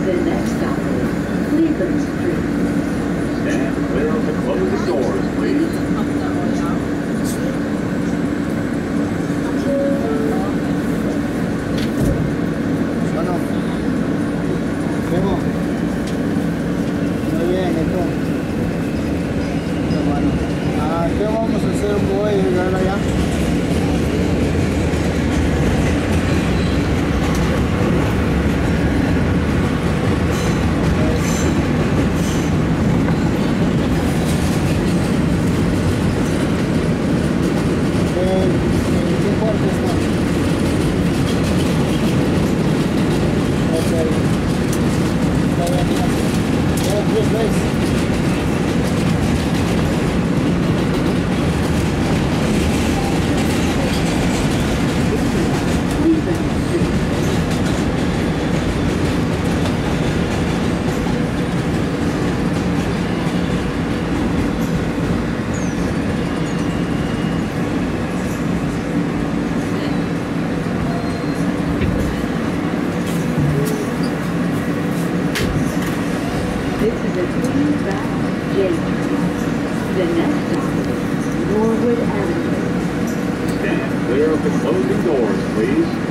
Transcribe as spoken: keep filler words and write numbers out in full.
The next stop is Cleveland Street. Stand clear of the closing doors, please. Bueno, Memo. Muy bien, esto. Qué bueno. Ah, ¿qué vamos a hacer? Voy a llegar allá. This is a three-track J train. The next stop is Norwood Avenue. Stand clear of the closing doors, please.